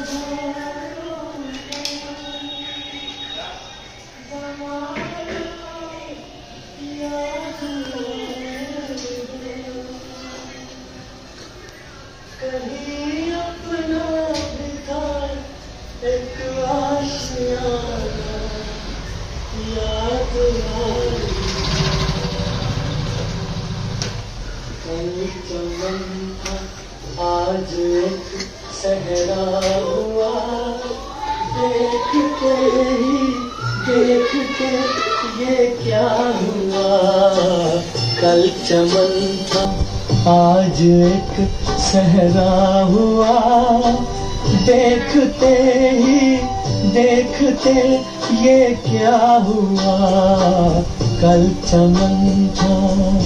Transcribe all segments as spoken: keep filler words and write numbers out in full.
कहीं अपना भी था एक आशियाना, याद आई। कल चमन था आज एक सहरा हुआ, देखते ही देखते ये क्या हुआ। कल चमन था आज एक सहरा हुआ, देखते ही देखते ये क्या हुआ। कल चमन था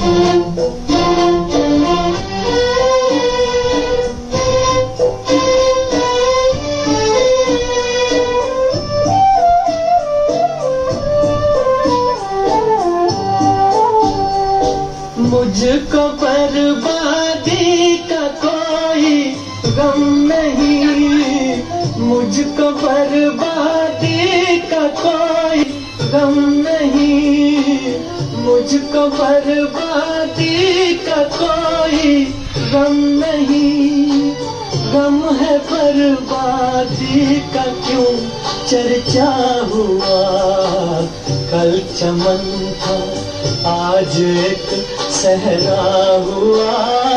मुझको बर्बादी का कोई गम नहीं, मुझको बर्बादी का कोई गम नहीं, मुझको बर्बादी का कोई गम नहीं। गम है बर्बादी का क्यों चर्चा हुआ। कल चमन था आज एक सहरा हुआ,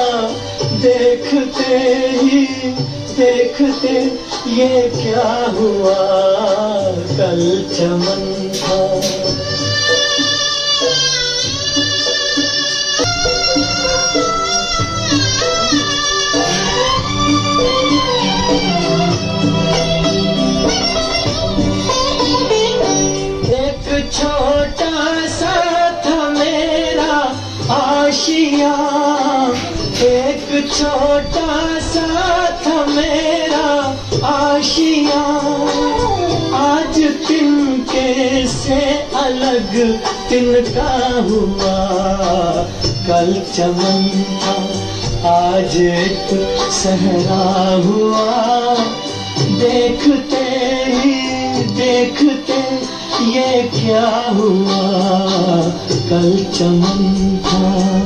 देखते ही देखते ये क्या हुआ। कल चमन था एक छोटा सा था मेरा आशिया, एक छोटा सा था मेरा आशिया। आज तिनके से अलग तिनका हुआ। कल चमन था आज एक सहरा हुआ, देखते ही देखते ये क्या हुआ। कल चमन था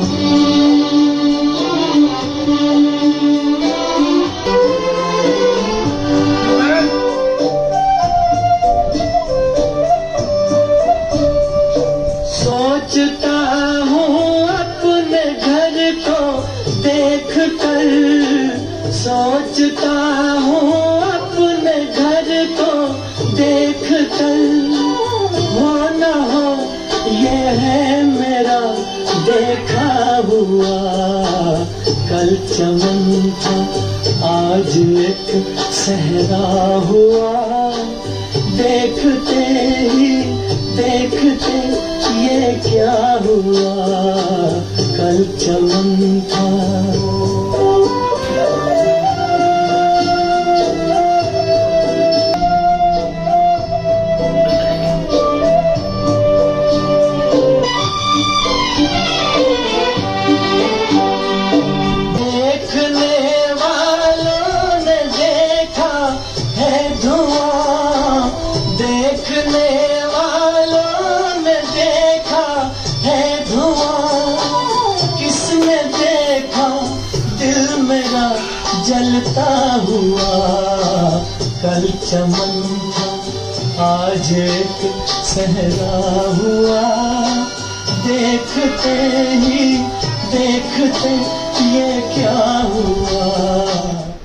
सोचता हूँ अपने घर को देख कर, सोचता हूँ अपने घर को देख कर। हो न हो ये है मेरा देखा हुआ। कल चमन था आज एक सहरा हुआ, देखते ही देखते ये क्या हुआ। कल चमन था देखने वालों ने देखा है धुआं, देखने वालों ने देखा है धुआं। किसने देखा दिल मेरा जलता हुआ। कल चमन था आज एक सहरा हुआ, देखते ही देखते ये क्या हुआ।